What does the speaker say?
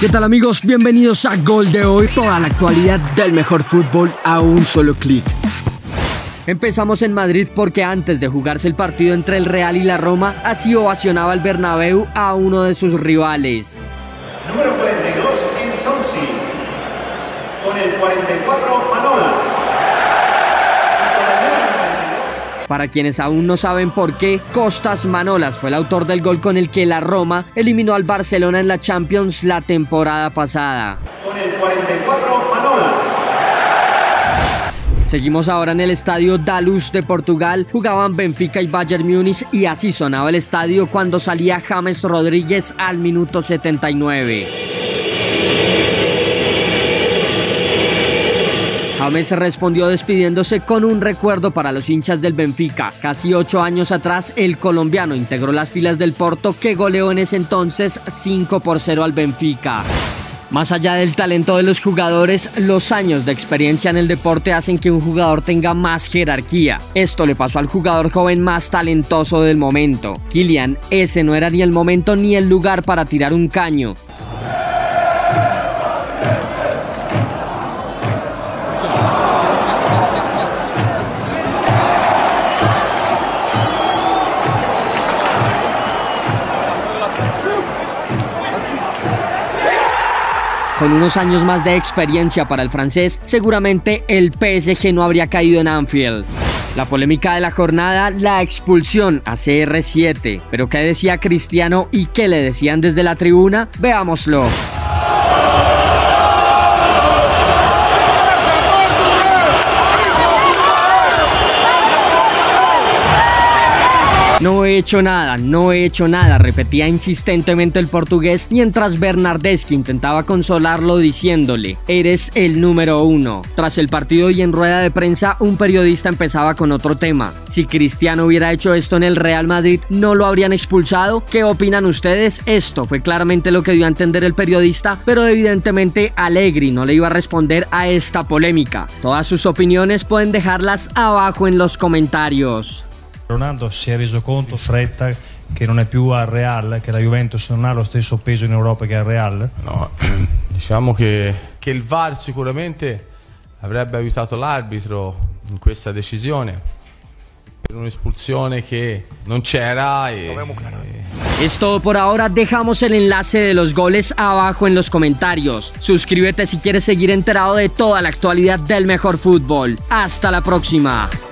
¿Qué tal amigos? Bienvenidos a Gol de Hoy, toda la actualidad del mejor fútbol a un solo clic. Empezamos en Madrid porque antes de jugarse el partido entre el Real y la Roma, así ovacionaba el Bernabéu a uno de sus rivales. Número 42 en Sonsi, con el 44 Manolas. Para quienes aún no saben por qué, Kostas Manolas fue el autor del gol con el que la Roma eliminó al Barcelona en la Champions la temporada pasada. Con el 44 Manolas. Seguimos ahora en el estadio Da Luz de Portugal. Jugaban Benfica y Bayern Múnich y así sonaba el estadio cuando salía James Rodríguez al minuto 79. James respondió despidiéndose con un recuerdo para los hinchas del Benfica. Casi 8 años atrás, el colombiano integró las filas del Porto, que goleó en ese entonces 5-0 al Benfica. Más allá del talento de los jugadores, los años de experiencia en el deporte hacen que un jugador tenga más jerarquía. Esto le pasó al jugador joven más talentoso del momento. Kylian, ese no era ni el momento ni el lugar para tirar un caño. Con unos años más de experiencia para el francés, seguramente el PSG no habría caído en Anfield. La polémica de la jornada, la expulsión a CR7. ¿Pero qué decía Cristiano y qué le decían desde la tribuna? Veámoslo. No he hecho nada, repetía insistentemente el portugués, mientras Bernardeschi intentaba consolarlo diciéndole: eres el número 1. Tras el partido y en rueda de prensa, un periodista empezaba con otro tema. Si Cristiano hubiera hecho esto en el Real Madrid, ¿no lo habrían expulsado? ¿Qué opinan ustedes? Esto fue claramente lo que dio a entender el periodista, pero evidentemente Allegri no le iba a responder a esta polémica. Todas sus opiniones pueden dejarlas abajo en los comentarios. Ronaldo si è reso conto, fretta, che non è più al Real, che la Juventus non ha lo stesso peso in Europa che al Real? No, diciamo che il VAR sicuramente avrebbe aiutato l'arbitro in questa decisione per un'espulsione che non c'era. Es todo por ahora, dejamos el enlace de los goles abajo en los comentarios. Suscríbete si quieres seguir enterado de toda la actualidad del mejor fútbol. Hasta la próxima.